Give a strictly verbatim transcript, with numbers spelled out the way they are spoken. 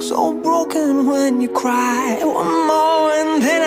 So broken when you cry. One more and then